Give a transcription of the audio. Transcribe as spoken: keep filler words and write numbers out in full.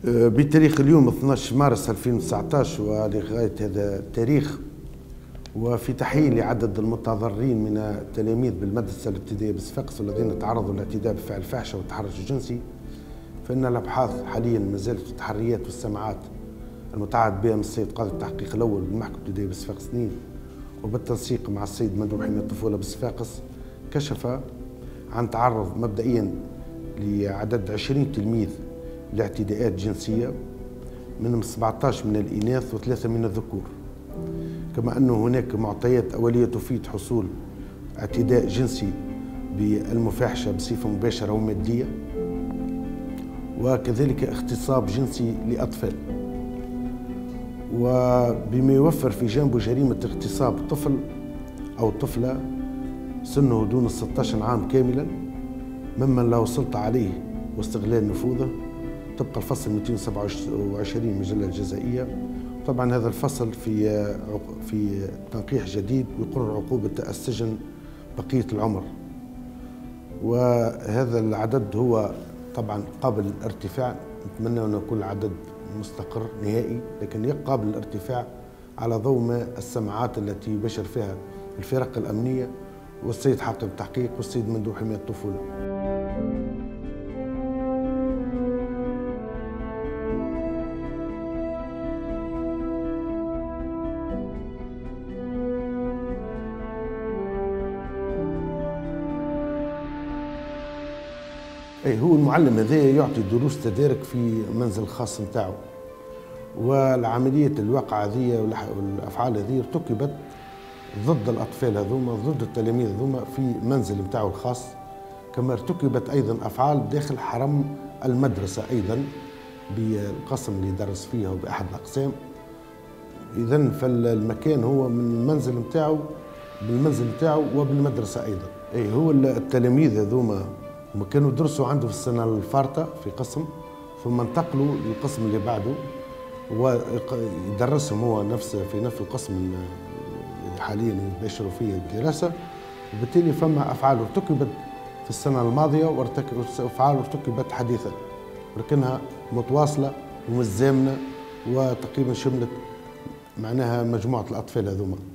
بتاريخ اليوم اثني عشر مارس ألفين وتسعة عشر ولغاية هذا التاريخ، وفي تحية لعدد المتضررين من التلاميذ بالمدرسة الابتدائية بصفاقس والذين تعرضوا للاعتداء بفعل الفاحشة والتحرش الجنسي، فإن الأبحاث حاليا ما زالت في التحريات والسماعات المتعهد بها من السيد قاضي التحقيق الأول بالمحكمة الابتدائية بصفاقس اثنين وبالتنسيق مع السيد مندوب حماية الطفولة بصفاقس، كشف عن تعرض مبدئيا لعدد عشرين تلميذ لاعتداءات جنسية، منهم سبعة عشر من الإناث وثلاثة من الذكور، كما أن هناك معطيات أولية تفيد حصول اعتداء جنسي بالمفاحشة بصفة مباشرة ومادية، وكذلك اغتصاب جنسي لأطفال، وبما يوفر في جانبه جريمة اغتصاب طفل أو طفلة سنه دون ستة عشر عام كاملا ممن له سلطة عليه واستغلال نفوذه طبق الفصل مئتين وسبعة وعشرين من المجلة الجزائية. طبعا هذا الفصل في في تنقيح جديد يقرر عقوبة السجن بقية العمر، وهذا العدد هو طبعا قابل للارتفاع، نتمنى أن يكون العدد مستقر نهائي، لكن قابل للارتفاع على ضوء ما السماعات التي يبشر فيها الفرق الأمنية والسيد حاكم التحقيق والسيد مندوب حماية الطفولة. أي هو المعلم هذا يعطي دروس تدارك في منزل الخاص نتاعو، والعملية الواقعة هذه والأفعال هذه ارتكبت ضد الأطفال هذوما، ضد التلاميذ هذوما في منزل نتاعو الخاص، كما ارتكبت أيضا أفعال داخل حرم المدرسة أيضا بالقسم اللي درس فيه وبأحد الأقسام. إذن فالمكان هو من المنزل نتاعو بالمنزل نتاعو وبالمدرسة أيضا. أي هو التلاميذ هذوما هما كانوا يدرسوا عنده في السنة الفارطة في قسم، ثم انتقلوا للقسم اللي بعده ويدرسهم هو نفس في نفس القسم اللي حاليا يباشروا فيه الدراسة، وبالتالي فما أفعال ارتكبت في السنة الماضية وأفعال ارتكبت حديثا، ولكنها متواصلة ومتزامنة وتقريبا شملت معناها مجموعة الأطفال هذوما.